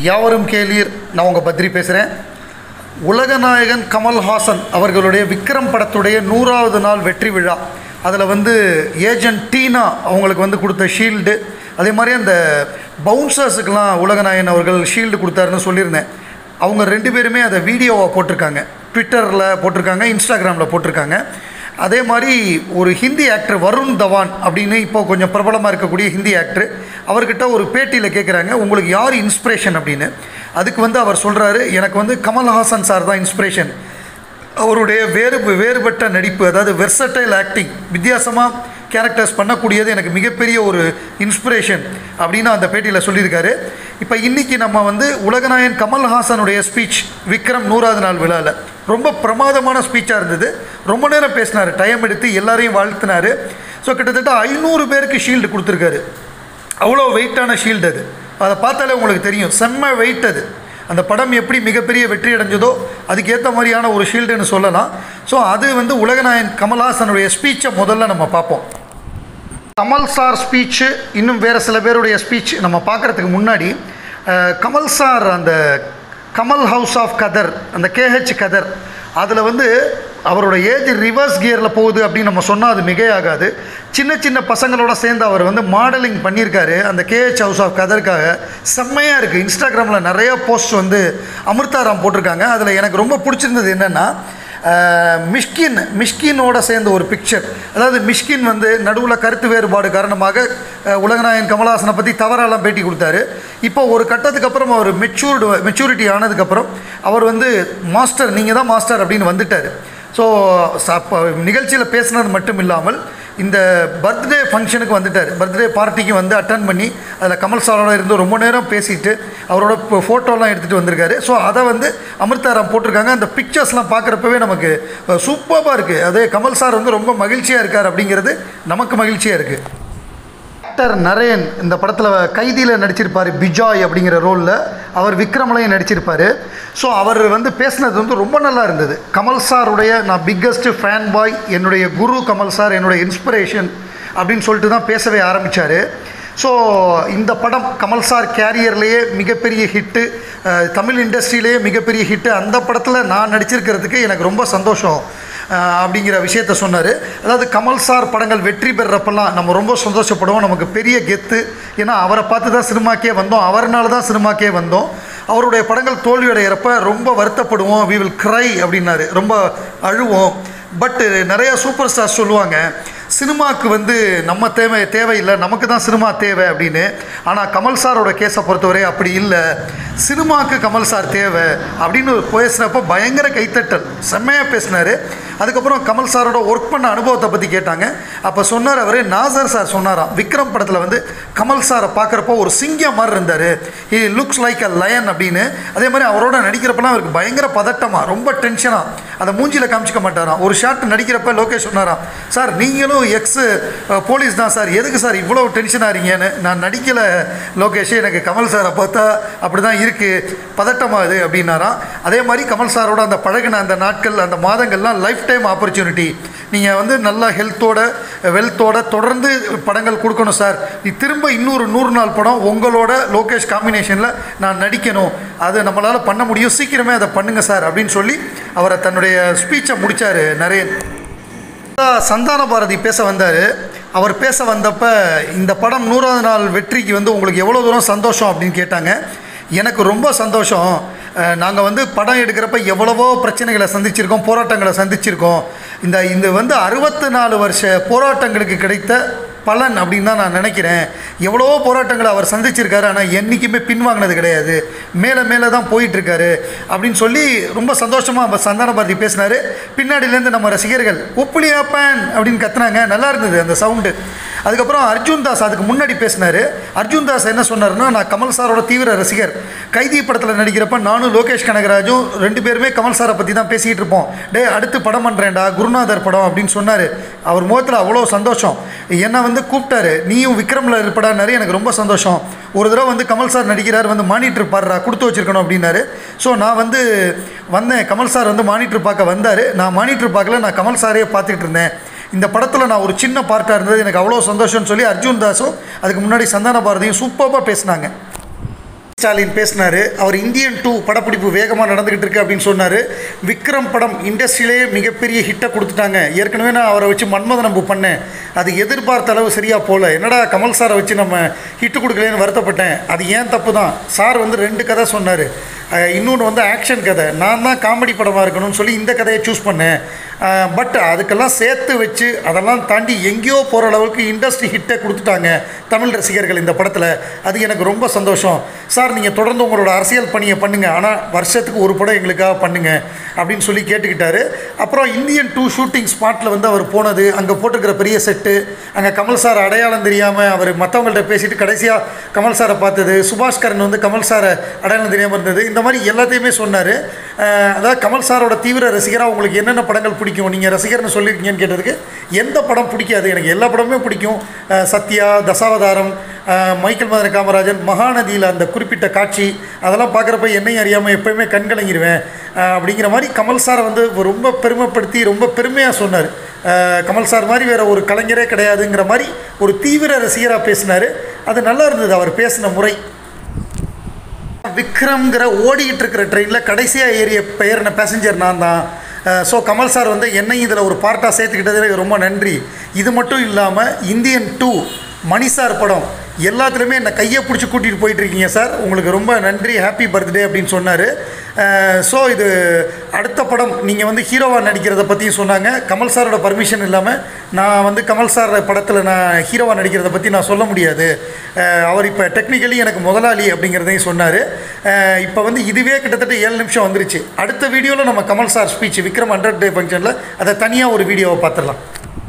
யாவரும் கேளீர். நான் உங்கள் பத்ரி பேசுகிறேன். உலகநாயகன் கமல்ஹாசன் அவர்களுடைய விக்ரம் படத்துடைய 100வது நாள் வெற்றி விழா, அதில் ஏஜென்ட் டீனா அவங்களுக்கு கொடுத்த ஷீல்டு, அதே மாதிரி அந்த பவுன்சர்ஸுக்கெலாம் உலகநாயகன் அவர்கள் ஷீல்டு கொடுத்தாருன்னு சொல்லியிருந்தேன். அவங்க 2 பேருமே அதை வீடியோவாக போட்டிருக்காங்க, ட்விட்டரில் போட்டிருக்காங்க, இன்ஸ்டாகிராமில் போட்டிருக்காங்க. அதே மாதிரி ஒரு ஹிந்தி ஆக்டர் வருண் தவான் அப்படின்னு இப்போ கொஞ்சம் பிரபலமாக இருக்கக்கூடிய ஹிந்தி ஆக்டர், அவர்கிட்ட ஒரு பேட்டியில் கேட்குறாங்க, உங்களுக்கு யார் இன்ஸ்பிரேஷன் அப்படின்னு. அதுக்கு அவர் சொல்கிறாரு, எனக்கு கமல்ஹாசன் சார் தான் இன்ஸ்பிரேஷன். அவருடைய வேறுபட்ட நடிப்பு, அதாவது வெர்சடைல் ஆக்டிங், வித்தியாசமாக கேரக்டர்ஸ் பண்ணக்கூடியது எனக்கு மிகப்பெரிய ஒரு இன்ஸ்பிரேஷன் அப்படின்னு அந்த பேட்டியில் சொல்லியிருக்காரு. இப்போ இன்றைக்கி நம்ம உலகநாயகன் கமல்ஹாசனுடைய ஸ்பீச் விக்ரம் 100வது நாள் விழாவில் ரொம்ப பிரமாதமான ஸ்பீச்சாக இருந்தது. ரொம்ப நேரம் பேசினார், டைம் எடுத்து எல்லாரையும் வாழ்த்தினார். ஸோ கிட்டத்தட்ட 500 பேருக்கு ஷீல்டு கொடுத்துருக்காரு. அவ்வளோ வெயிட்டான ஷீல்டு அது. அதை பார்த்தாலே உங்களுக்கு தெரியும், செம்ம வெயிட் அது. அந்த படம் எப்படி மிகப்பெரிய வெற்றி அடைஞ்சதோ அதுக்கேற்ற மாதிரியான ஒரு ஷீல்டுன்னு சொல்லலாம். ஸோ அது உலகநாயகன் கமல்ஹாசனுடைய ஸ்பீச்சை முதல்ல நம்ம பார்ப்போம். கமல் சார் ஸ்பீச்சு, இன்னும் வேறு சில பேருடைய ஸ்பீச் நம்ம பார்க்குறதுக்கு முன்னாடி, கமல் சார் அந்த கமல் ஹவுஸ் ஆஃப் கதர், அந்த கேஹெச் கதர், அதில் அவரோட ஏஜ் ரிவர்ஸ் கியரில் போகுது அப்படின்னு நம்ம சொன்னால் அது மிகையாகாது. சின்ன சின்ன பசங்களோட சேர்ந்து அவர் மாடலிங் பண்ணியிருக்காரு அந்த கேஹெச் ஹவுஸ் ஆஃப் கதருக்காக. செம்மையாக இருக்குது. இன்ஸ்டாகிராமில் நிறைய போஸ்ட் அமிர்தாராம் போட்டிருக்காங்க. அதில் எனக்கு ரொம்ப பிடிச்சிருந்தது என்னென்னா, மிஷ்கினோட சேர்ந்த ஒரு பிக்சர். அதாவது மிஷ்கின் நடுவில் கருத்து வேறுபாடு காரணமாக உலகநாயகன் கமல்ஹாசனை பற்றி தவறாலாம் பேட்டி கொடுத்தாரு. இப்போ ஒரு கட்டத்துக்கு அப்புறம் அவர் மெச்சூரிட்டி ஆனதுக்கப்புறம் அவர் மாஸ்டர், நீங்கள் தான் மாஸ்டர் அப்படின்னு வந்துட்டார். ஸோ நிகழ்ச்சியில் பேசுனது மட்டும் இல்லாமல் இந்த பர்த்டே ஃபங்க்ஷனுக்கு வந்துட்டார். பர்த்டே பார்ட்டிக்கு அட்டன் பண்ணி அதில் கமல் சாரோட இருந்து ரொம்ப நேரம் பேசிட்டு அவரோட ஃபோட்டோலாம் எடுத்துகிட்டு வந்திருக்காரு. ஸோ அதை அமிர்தாராம் போட்டிருக்காங்க. அந்த பிக்சர்ஸ்லாம் பார்க்குறப்பவே நமக்கு சூப்பராக இருக்குது. அதே கமல் சார் ரொம்ப மகிழ்ச்சியாக இருக்கார் அப்படிங்கிறது நமக்கு மகிழ்ச்சியாக இருக்குது. ஆக்டர் நரேன் இந்த படத்தில் கைதியில் நடிச்சிருப்பார், பிஜாய் அப்படிங்கிற ரோலில். அவர் விக்ரம்லையும் நடிச்சிருப்பார். ஸோ அவர் பேசினது ரொம்ப நல்லா இருந்தது. கமல் சாருடைய நான் பிக்கஸ்ட் ஃபேன் பாய், என்னுடைய குரு கமல் சார், என்னுடைய இன்ஸ்பிரேஷன் அப்படின்னு சொல்லிட்டு தான் பேசவே ஆரம்பித்தார். ஸோ இந்த படம் கமல் சார் கேரியர்லேயே மிகப்பெரிய ஹிட்டு, தமிழ் இண்டஸ்ட்ரியிலேயே மிகப்பெரிய ஹிட்டு. அந்த படத்தில் நான் நடிச்சிருக்கிறதுக்கு எனக்கு ரொம்ப சந்தோஷம் அப்படிங்கிற விஷயத்த சொன்னார். அதாவது கமல் சார் படங்கள் வெற்றி பெறுறப்பெல்லாம் நம்ம ரொம்ப சந்தோஷப்படுவோம், நமக்கு பெரிய கெத்து. ஏன்னா அவரை பார்த்து தான் சினிமாக்கே வந்தோம், அவர்னால தான் சினிமாக்கே வந்தோம். அவருடைய படங்கள் தோல்வியடைகிறப்ப ரொம்ப வருத்தப்படுவோம், வி வில் க்ரை அப்படின்னாரு, ரொம்ப அழுவோம். பட்டு நிறையா சூப்பர் ஸ்டார்ஸ் சொல்லுவாங்க, சினிமாவுக்கு நம்ம தேவையில்லை, நமக்கு தான் சினிமா தேவை அப்படின்னு. ஆனால் கமல் சாரோட கேஸை பொறுத்தவரை அப்படி இல்லை, சினிமாவுக்கு கமல் சார் தேவை அப்படின்னு பேசுகிறப்போ பயங்கர கைத்தட்டல், செம்மையாக பேசினார். அதுக்கப்புறம் கமல் சாரோட ஒர்க் பண்ண அனுபவத்தை பற்றி கேட்டாங்க. அப்போ சொன்னார் அவர், நாசர் சார் சொன்னாராம், விக்ரம் படத்தில் கமல் சாரை பார்க்குறப்போ ஒரு சிங்கம் மாதிரி இருந்தார், he looks like a lion அப்படின்னு. அதே மாதிரி அவரோட நடிக்கிறப்பெல்லாம் அவருக்கு பயங்கர பதட்டமாக, ரொம்ப டென்ஷனாக, அதை மூஞ்சியில் காமிச்சிக்க மாட்டாராம். ஒரு ஷாட் நடிக்கிறப்ப லோகேஷ் சொன்னாராம், சார் நீங்களும் எக்ஸ் போலீஸ் தான் சார், எதுக்கு சார் இவ்வளோ டென்ஷன் ஆகிறீங்கன்னு. நான் நடிக்கலை லோகேஷ், எனக்கு கமல் சாரை பார்த்தா அப்படி தான் இருக்குது, பதட்டமாகுது அப்படின்னாராம். அதே மாதிரி கமல் சாரோட அந்த பழகின அந்த நாட்கள், அந்த மாதங்கள்லாம் லைஃப் டைம் ஆப்பர்ச்சுனிட்டி. நீங்கள் நல்லா ஹெல்த்தோட வெல்த்தோட தொடர்ந்து படங்கள் கொடுக்கணும் சார், திரும்ப இன்னொரு 100 நாள் படம் உங்களோட லோகேஷ் காம்பினேஷனில் நான் நடிக்கணும், அது நம்மளால் பண்ண முடியும், சீக்கிரமே அதை பண்ணுங்கள் சார் அப்படின்னு சொல்லி அவரை தன்னுடைய ஸ்பீச்சை முடித்தார் நரேன். சந்தான பாரதி பேச வந்தார். அவர் பேச வந்தப்போ இந்த படம் 100வது நாள் வெற்றிக்கு உங்களுக்கு எவ்வளோ தூரம் சந்தோஷம் அப்படின்னு கேட்டாங்க. எனக்கு ரொம்ப சந்தோஷம். நாங்கள் படம் எடுக்கிறப்ப எவ்வளவோ பிரச்சனைகளை சந்திச்சிருக்கோம், போராட்டங்களை சந்திச்சிருக்கோம். இந்த 64 வருஷ போராட்டங்களுக்கு கிடைத்த பலன் அப்படின்னு தான் நான் நினைக்கிறேன். எவ்வளோ போராட்டங்களை அவர் சந்திச்சிருக்காரு, ஆனால் என்றைக்குமே பின்வாங்கினது கிடையாது, மேலே மேலே தான் போயிட்டுருக்காரு அப்படின்னு சொல்லி ரொம்ப சந்தோஷமாக சந்தான பாரதி பேசினார். பின்னாடியிலேருந்து நம்ம ரசிகர்கள் ஒப்புளியாப்பன் அப்படின்னு கத்துனாங்க, நல்லா இருந்தது அந்த சவுண்டு. அதுக்கப்புறம் அர்ஜுன் தாஸ் அதுக்கு முன்னாடி பேசினார். அர்ஜுன் தாஸ் என்ன சொன்னார்னா, நான் கமல் சாரோட தீவிர ரசிகர், கைதி படத்தில் நடிக்கிறப்ப நானும் லோகேஷ் கனகராஜும் 2 பேருமே கமல் சாரை பற்றி தான் பேசிக்கிட்டு இருப்போம். அடுத்து படம் பண்ணுறேன்டா, குருநாதர் படம் அப்படின்னு சொன்னார். அவர் முகத்தில் அவ்வளோ சந்தோஷம். என்ன கூப்பிட்டாரு, நீயும் விக்ரமில் இருப்படான்னாரு. எனக்கு ரொம்ப சந்தோஷம். ஒரு தடவை கமல் சார் நடிக்கிறார், மானிட்டர் பாடுறா, கொடுத்து வச்சுருக்கணும் அப்படின்னாரு. ஸோ நான் வந்தேன், கமல் சார் மானிட்டர் பார்க்க வந்தார். நான் மானிட்டர் பார்க்கல, நான் கமல் சாரையே பார்த்துக்கிட்டு இருந்தேன். இந்த படத்தில் நான் ஒரு சின்ன பார்ட்டாக இருந்தது, எனக்கு அவ்வளோ சந்தோஷம்னு சொல்லி அர்ஜுன் தாஸும் அதுக்கு முன்னாடி சந்தான பாரதியும் சூப்பராக பேசினாங்க. ஸ்டாலின் பேசினார். அவர் இந்தியன் 2 படப்பிடிப்பு வேகமாக நடந்துக்கிட்டு இருக்கு அப்படின்னு சொன்னார். விக்ரம் படம் இண்டஸ்ட்ரியிலேயே மிகப்பெரிய ஹிட்டை கொடுத்துட்டாங்க. ஏற்கனவே நான் அவரை வச்சு மன்மதன் நம்பு பண்ணேன், அது எதிர்பார்த்த அளவு சரியாக போகல. என்னடா கமல் சாரை வச்சு நம்ம ஹிட்டு கொடுக்கலன்னு வருத்தப்பட்டேன். அது ஏன் தப்பு தான். சார் வந்து 2 கதை சொன்னார். இன்னொன்று வந்து ஆக்ஷன் கதை. நான் தான் காமெடி படமாக இருக்கணும்னு சொல்லி இந்த கதையை சூஸ் பண்ணேன். பட் அதுக்கெல்லாம் சேர்த்து வச்சு அதெல்லாம் தாண்டி எங்கேயோ போகிற அளவுக்கு இண்டஸ்ட்ரி ஹிட்டை கொடுத்துட்டாங்க தமிழ் ரசிகர்கள் இந்த படத்தில். அது எனக்கு ரொம்ப சந்தோஷம். சார் நீங்கள் தொடர்ந்து உங்களோட அரசியல் பணியை பண்ணுங்கள், ஆனால் வருஷத்துக்கு ஒரு படம் எங்களுக்காக பண்ணுங்கள் அப்படின்னு சொல்லி கேட்டுக்கிட்டாரு. அப்புறம் இந்தியன் 2 ஷூட்டிங் ஸ்பாட்டில் வந்து அவர் போனது, அங்கே போட்டிருக்கிற பெரிய செட்டு, அங்கே கமல் சார் அடையாளம் தெரியாமல் அவர் மற்றவங்கள்ட்ட பேசிட்டு கடைசியாக கமல் சாரை பார்த்தது, சுபாஷ்கரன் வந்து கமல் சாரை அடையாளம் தெரியாமல் இருந்தது, இந்த மாதிரி எல்லாத்தையுமே சொன்னார். அதாவது கமல் சாரோட தீவிர ரசிகராக உங்களுக்கு என்னென்ன படங்கள் பிடிக்கும், நீங்கள் ரசிகர்னு சொல்லியிருக்கீங்கன்னு கேட்டதுக்கு எந்த படம் பிடிக்காது, எனக்கு எல்லா படமுமே பிடிக்கும். சத்யா, தசாவதாரம், மைக்கேல் மதன காமராஜன், மகாநதியில் அந்த குறிப்பிட்ட காட்சி அதெல்லாம் பார்க்குறப்ப என்னையும் அறியாமல் எப்போயுமே கண்கலங்கிடுவேன் அப்படிங்கிற மாதிரி கமல் சாரை வந்து ரொம்ப பெருமைப்படுத்தி ரொம்ப பெருமையாக சொன்னார். கமல் சார் மாதிரி வேறு ஒரு கலைஞரே கிடையாதுங்கிற மாதிரி ஒரு தீவிர ரசிகராக பேசினார். அது நல்லா இருந்தது அவர் பேசின முறை. விக்ரம்ங்கிற ஓடிக்கிட்டு இருக்கிற ட்ரெயினில் கடைசியாக ஏறிய பெயர்ன பேசஞ்சர் நான் தான். ஸோ கமல் சார் வந்து என்னையும் இதில் ஒரு பார்ட்டாக சேர்த்துக்கிட்டது ரொம்ப நன்றி. இது மட்டும் இல்லாமல் இந்தியன் 2 மணி சார் படம் எல்லாத்துலேயுமே என்னை கையை பிடிச்சி கூட்டிகிட்டு போயிட்டுருக்கீங்க சார், உங்களுக்கு ரொம்ப நன்றி, ஹாப்பி பர்த்டே அப்படின்னு சொன்னார். ஸோ இது அடுத்த படம் நீங்கள் வந்து ஹீரோவாக நடிக்கிறத பற்றியும் சொன்னாங்க. கமல் சாரோட பர்மிஷன் இல்லாமல் நான் வந்து கமல் சார் படத்தில் நான் ஹீரோவாக நடிக்கிறத பற்றி நான் சொல்ல முடியாது. அவர் இப்போ டெக்னிக்கலி எனக்கு முதலாளி அப்படிங்கிறதையும் சொன்னார். இப்போ வந்து இதுவே கிட்டத்தட்ட 7 நிமிஷம் வந்துருச்சு. அடுத்த வீடியோவில் நம்ம Kamal sir speech Vikram 100 day ஃபங்க்ஷனில் அதை தனியாக ஒரு வீடியோவை பார்த்துடலாம்.